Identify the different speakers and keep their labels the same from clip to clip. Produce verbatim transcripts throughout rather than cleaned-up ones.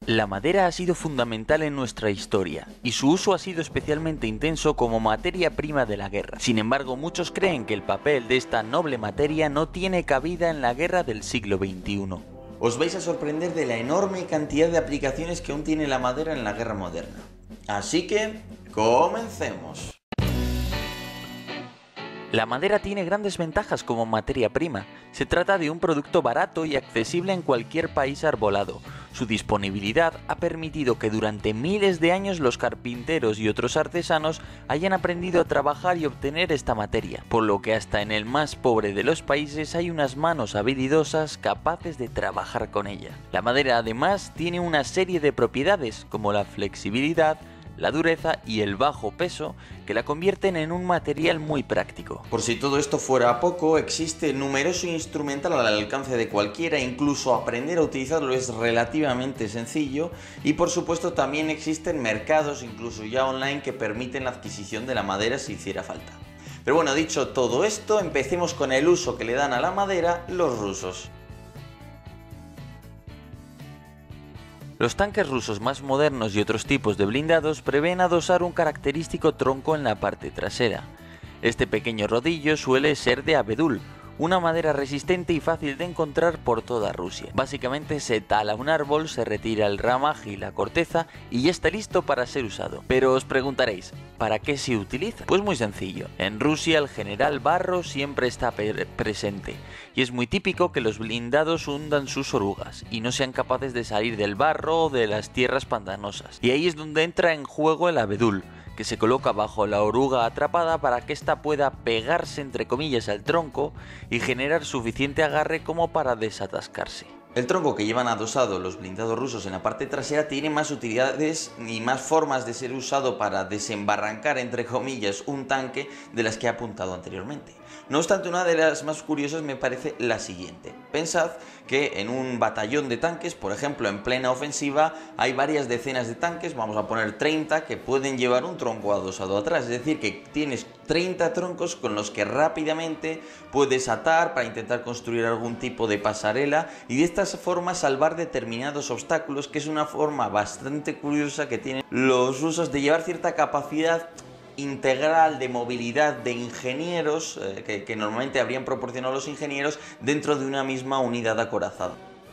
Speaker 1: La madera ha sido fundamental en nuestra historia, y su uso ha sido especialmente intenso como materia prima de la guerra. Sin embargo, muchos creen que el papel de esta noble materia no tiene cabida en la guerra del siglo veintiuno.
Speaker 2: Os vais a sorprender de la enorme cantidad de aplicaciones que aún tiene la madera en la guerra moderna. Así que, comencemos.
Speaker 1: La madera tiene grandes ventajas como materia prima. Se trata de un producto barato y accesible en cualquier país arbolado. Su disponibilidad ha permitido que durante miles de años los carpinteros y otros artesanos hayan aprendido a trabajar y obtener esta materia, por lo que hasta en el más pobre de los países hay unas manos habilidosas capaces de trabajar con ella. La madera además tiene una serie de propiedades como la flexibilidad, la dureza y el bajo peso que la convierten en un material muy práctico.
Speaker 2: Por si todo esto fuera poco, existe numeroso instrumental al alcance de cualquiera, incluso aprender a utilizarlo es relativamente sencillo, y por supuesto también existen mercados, incluso ya online, que permiten la adquisición de la madera si hiciera falta. Pero bueno, dicho todo esto, empecemos con el uso que le dan a la madera los rusos.
Speaker 1: Los tanques rusos más modernos y otros tipos de blindados prevén adosar un característico tronco en la parte trasera. Este pequeño rodillo suele ser de abedul, una madera resistente y fácil de encontrar por toda Rusia. Básicamente se tala un árbol, se retira el ramaje y la corteza y ya está listo para ser usado. Pero os preguntaréis, ¿para qué se utiliza? Pues muy sencillo. En Rusia el general barro siempre está presente y es muy típico que los blindados hundan sus orugas y no sean capaces de salir del barro o de las tierras pantanosas. Y ahí es donde entra en juego el abedul, que se coloca bajo la oruga atrapada para que ésta pueda pegarse entre comillas al tronco y generar suficiente agarre como para desatascarse.
Speaker 2: El tronco que llevan adosado los blindados rusos en la parte trasera tiene más utilidades y más formas de ser usado para desembarrancar, entre comillas, un tanque de las que he apuntado anteriormente. No obstante, una de las más curiosas me parece la siguiente. Pensad que en un batallón de tanques, por ejemplo en plena ofensiva, hay varias decenas de tanques, vamos a poner treinta, que pueden llevar un tronco adosado atrás. Es decir, que tienes treinta troncos con los que rápidamente puedes atar para intentar construir algún tipo de pasarela y de esta forma salvar determinados obstáculos, que es una forma bastante curiosa que tienen los rusos de llevar cierta capacidad integral de movilidad de ingenieros eh, que, que normalmente habrían proporcionado los ingenieros dentro de una misma unidad acorazada.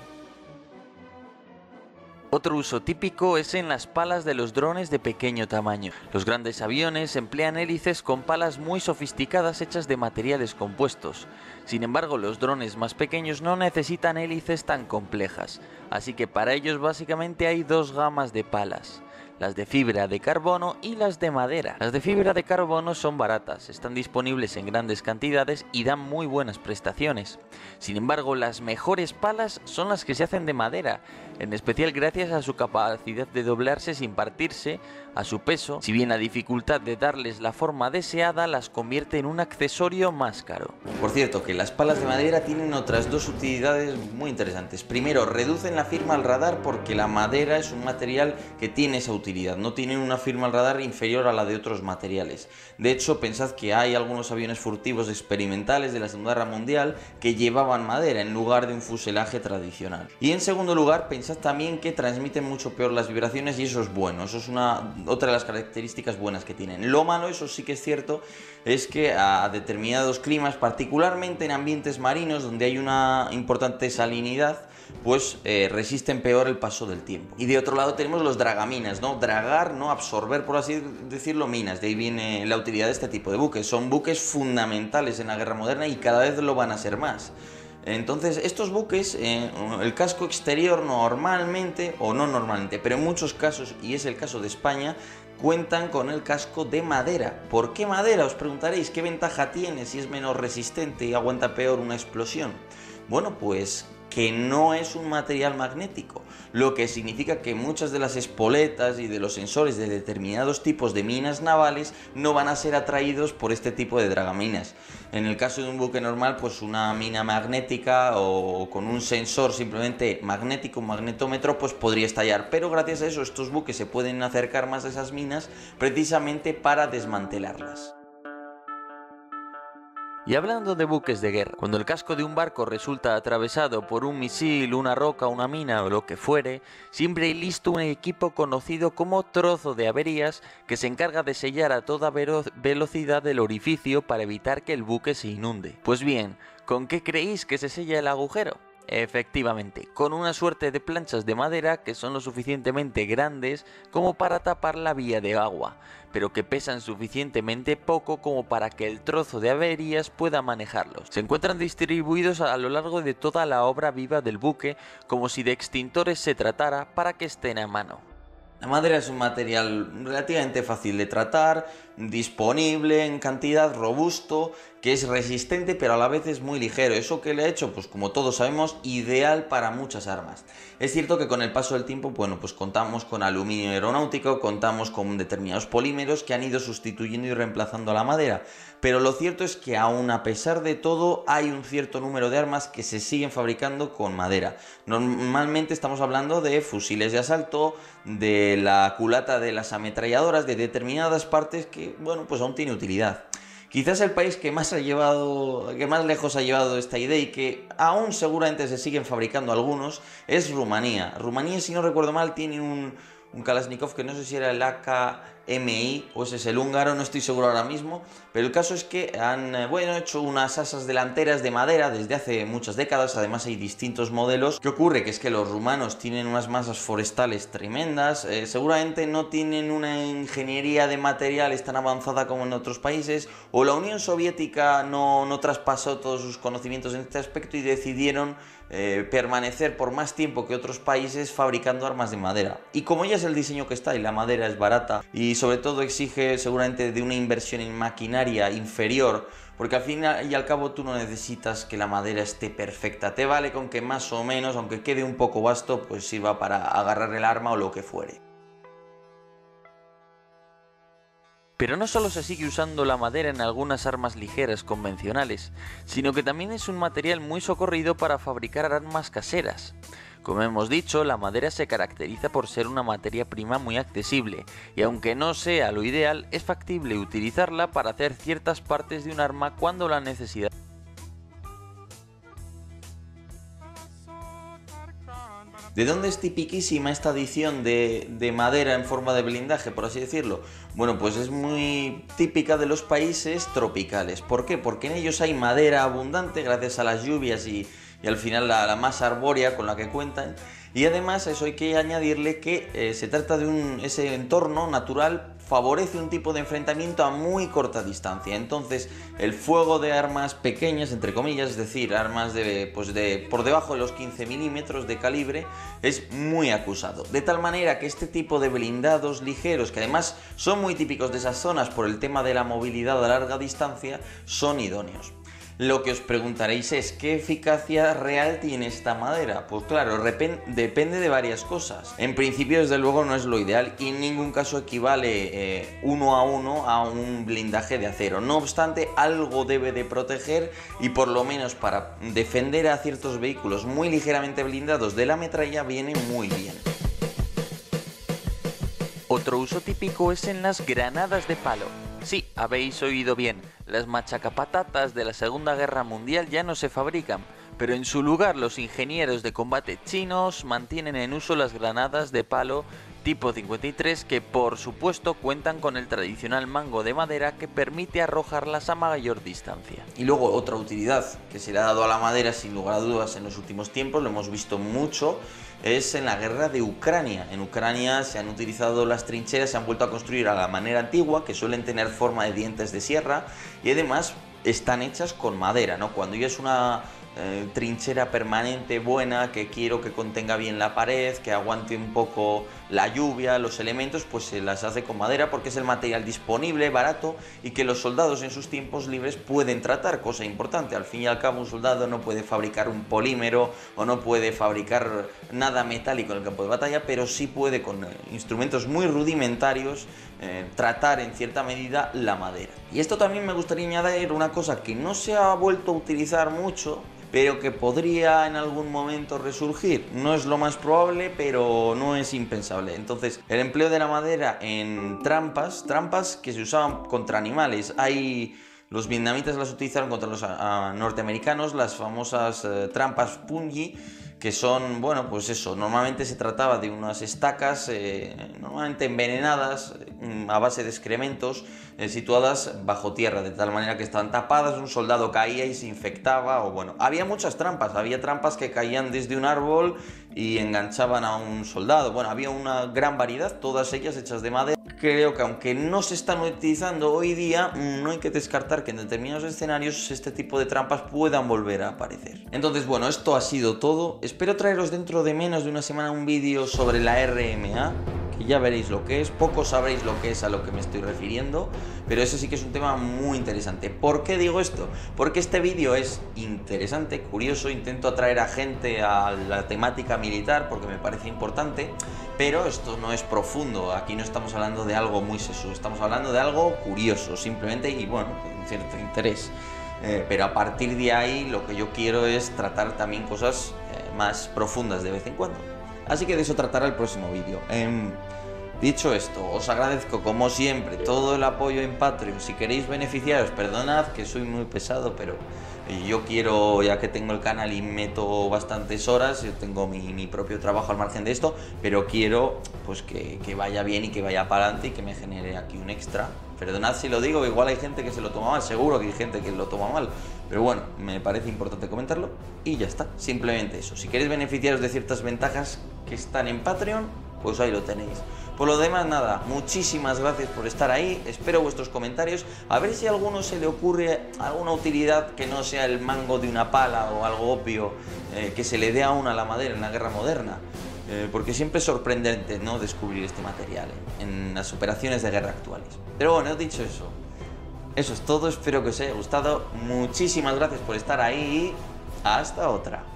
Speaker 1: Otro uso típico es en las palas de los drones de pequeño tamaño. Los grandes aviones emplean hélices con palas muy sofisticadas hechas de materiales compuestos. Sin embargo, los drones más pequeños no necesitan hélices tan complejas, así que para ellos básicamente hay dos gamas de palas: las de fibra de carbono y las de madera. Las de fibra de carbono son baratas, están disponibles en grandes cantidades y dan muy buenas prestaciones. Sin embargo, las mejores palas son las que se hacen de madera, en especial gracias a su capacidad de doblarse sin partirse, a su peso, si bien la dificultad de darles la forma deseada las convierte en un accesorio más caro.
Speaker 2: Por cierto, que las palas de madera tienen otras dos utilidades muy interesantes. Primero, reducen la firma al radar porque la madera es un material que tiene esa utilidad, no tiene una firma al radar inferior a la de otros materiales. De hecho, pensad que hay algunos aviones furtivos experimentales de la Segunda Guerra Mundial que llevaban madera en lugar de un fuselaje tradicional. Y en segundo lugar, pensad también que transmiten mucho peor las vibraciones y eso es bueno, eso es una, otra de las características buenas que tienen. Lo malo, eso sí que es cierto, es que a determinados climas, particularmente en ambientes marinos donde hay una importante salinidad, pues eh, resisten peor el paso del tiempo. Y de otro lado tenemos los dragaminas, ¿no? Dragar, ¿no? Absorber, por así decirlo, minas. De ahí viene la utilidad de este tipo de buques. Son buques fundamentales en la guerra moderna y cada vez lo van a ser más. Entonces, estos buques, eh, el casco exterior normalmente, o no normalmente, pero en muchos casos, y es el caso de España, cuentan con el casco de madera. ¿Por qué madera? Os preguntaréis, ¿qué ventaja tiene si es menos resistente y aguanta peor una explosión? Bueno, pues que no es un material magnético, lo que significa que muchas de las espoletas y de los sensores de determinados tipos de minas navales no van a ser atraídos por este tipo de dragaminas. En el caso de un buque normal, pues una mina magnética o con un sensor simplemente magnético, un magnetómetro, pues podría estallar, pero gracias a eso estos buques se pueden acercar más a esas minas precisamente para desmantelarlas.
Speaker 1: Y hablando de buques de guerra, cuando el casco de un barco resulta atravesado por un misil, una roca, una mina o lo que fuere, siempre hay listo un equipo conocido como trozo de averías que se encarga de sellar a toda velocidad el orificio para evitar que el buque se inunde. Pues bien, ¿con qué creéis que se sella el agujero? Efectivamente, con una suerte de planchas de madera que son lo suficientemente grandes como para tapar la vía de agua, pero que pesan suficientemente poco como para que el trozo de averías pueda manejarlos. Se encuentran distribuidos a lo largo de toda la obra viva del buque, como si de extintores se tratara, para que estén a mano.
Speaker 2: La madera es un material relativamente fácil de tratar, disponible en cantidad, robusto, que es resistente pero a la vez es muy ligero. Eso que le ha hecho, pues como todos sabemos, ideal para muchas armas. Es cierto que con el paso del tiempo, bueno, pues contamos con aluminio aeronáutico, contamos con determinados polímeros que han ido sustituyendo y reemplazando a la madera. Pero lo cierto es que aún a pesar de todo hay un cierto número de armas que se siguen fabricando con madera. Normalmente estamos hablando de fusiles de asalto, de la culata de las ametralladoras, de determinadas partes que, bueno, pues aún tiene utilidad. Quizás el país que más ha llevado, que más lejos ha llevado esta idea y que aún seguramente se siguen fabricando algunos es Rumanía. Rumanía, si no recuerdo mal, tiene un, un Kalashnikov que no sé si era el A K M I o ese es el húngaro, no estoy seguro ahora mismo, pero el caso es que han bueno, hecho unas asas delanteras de madera desde hace muchas décadas. Además hay distintos modelos. ¿Qué ocurre? Que es que los rumanos tienen unas masas forestales tremendas, eh, seguramente no tienen una ingeniería de materiales tan avanzada como en otros países, o la Unión Soviética no, no traspasó todos sus conocimientos en este aspecto y decidieron eh, permanecer por más tiempo que otros países fabricando armas de madera. Y como ya es el diseño que está y la madera es barata y sobre todo exige seguramente de una inversión en maquinaria inferior, porque al fin y al cabo tú no necesitas que la madera esté perfecta, te vale con que más o menos, aunque quede un poco vasto, pues sirva para agarrar el arma o lo que fuere.
Speaker 1: Pero no solo se sigue usando la madera en algunas armas ligeras convencionales, sino que también es un material muy socorrido para fabricar armas caseras. Como hemos dicho, la madera se caracteriza por ser una materia prima muy accesible, y aunque no sea lo ideal, es factible utilizarla para hacer ciertas partes de un arma cuando la necesidad.
Speaker 2: ¿De dónde es tipiquísima esta adición de, de madera en forma de blindaje, por así decirlo? Bueno, pues es muy típica de los países tropicales. ¿Por qué? Porque en ellos hay madera abundante gracias a las lluvias y, y al final la, la masa arbórea con la que cuentan. Y además a eso hay que añadirle que eh, se trata de un, ese entorno natural favorece un tipo de enfrentamiento a muy corta distancia. Entonces el fuego de armas pequeñas, entre comillas, es decir, armas de, pues de por debajo de los quince milímetros de calibre, es muy acusado. De tal manera que este tipo de blindados ligeros, que además son muy típicos de esas zonas por el tema de la movilidad a larga distancia, son idóneos. Lo que os preguntaréis es, ¿qué eficacia real tiene esta madera? Pues claro, depende de varias cosas. En principio, desde luego, no es lo ideal y en ningún caso equivale eh, uno a uno a un blindaje de acero. No obstante, algo debe de proteger y por lo menos para defender a ciertos vehículos muy ligeramente blindados de la metralla viene muy bien.
Speaker 1: Otro uso típico es en las granadas de palo. Sí, habéis oído bien, las machacapatatas de la Segunda Guerra Mundial ya no se fabrican, pero en su lugar los ingenieros de combate chinos mantienen en uso las granadas de palo tipo cincuenta y tres que por supuesto cuentan con el tradicional mango de madera que permite arrojarlas a mayor distancia.
Speaker 2: Y luego otra utilidad que se le ha dado a la madera sin lugar a dudas en los últimos tiempos, lo hemos visto mucho, es en la guerra de Ucrania. En Ucrania se han utilizado las trincheras, se han vuelto a construir a la manera antigua, que suelen tener forma de dientes de sierra y además están hechas con madera, ¿no? Cuando ya es una eh, trinchera permanente buena, que quiero que contenga bien la pared, que aguante un poco la lluvia, los elementos, pues se las hace con madera porque es el material disponible, barato y que los soldados en sus tiempos libres pueden tratar, cosa importante. Al fin y al cabo un soldado no puede fabricar un polímero o no puede fabricar nada metálico en el campo de batalla, pero sí puede con eh, instrumentos muy rudimentarios eh, tratar en cierta medida la madera. Y esto también me gustaría añadir una cosa que no se ha vuelto a utilizar mucho, pero que podría en algún momento resurgir. No es lo más probable, pero no es impensable. Entonces, el empleo de la madera en trampas, trampas que se usaban contra animales. Hay Los vietnamitas las utilizaron contra los a, a norteamericanos, las famosas eh, trampas punji, que son, bueno, pues eso, normalmente se trataba de unas estacas, eh, normalmente envenenadas, eh, a base de excrementos, eh, situadas bajo tierra, de tal manera que estaban tapadas, un soldado caía y se infectaba, o bueno, había muchas trampas, había trampas que caían desde un árbol y enganchaban a un soldado, bueno, había una gran variedad, todas ellas hechas de madera. Creo que aunque no se están utilizando hoy día, no hay que descartar que en determinados escenarios este tipo de trampas puedan volver a aparecer. Entonces, bueno, esto ha sido todo. Espero traeros dentro de menos de una semana un vídeo sobre la R M A, que ya veréis lo que es, poco sabréis lo que es a lo que me estoy refiriendo, pero eso sí que es un tema muy interesante. ¿Por qué digo esto? Porque este vídeo es interesante, curioso, intento atraer a gente a la temática militar porque me parece importante, pero esto no es profundo, aquí no estamos hablando de algo muy sesudo, estamos hablando de algo curioso, simplemente, y bueno, con cierto interés. Eh, pero a partir de ahí lo que yo quiero es tratar también cosas eh, más profundas de vez en cuando. Así que de eso tratará el próximo vídeo. Eh, dicho esto, os agradezco como siempre todo el apoyo en Patreon. Si queréis beneficiaros, perdonad que soy muy pesado, pero yo quiero, ya que tengo el canal y meto bastantes horas, yo tengo mi, mi propio trabajo al margen de esto, pero quiero pues que, que vaya bien y que vaya para adelante y que me genere aquí un extra. Perdonad si lo digo, igual hay gente que se lo toma mal, seguro que hay gente que lo toma mal, pero bueno, me parece importante comentarlo y ya está, simplemente eso. Si queréis beneficiaros de ciertas ventajas que están en Patreon, pues ahí lo tenéis. Por lo demás, nada, muchísimas gracias por estar ahí, espero vuestros comentarios, a ver si a alguno se le ocurre alguna utilidad que no sea el mango de una pala o algo obvio eh, que se le dé aún a la madera en la guerra moderna. Eh, porque siempre es sorprendente, ¿no?, descubrir este material en, en las operaciones de guerra actuales. Pero bueno, dicho eso, eso es todo, espero que os haya gustado, muchísimas gracias por estar ahí y hasta otra.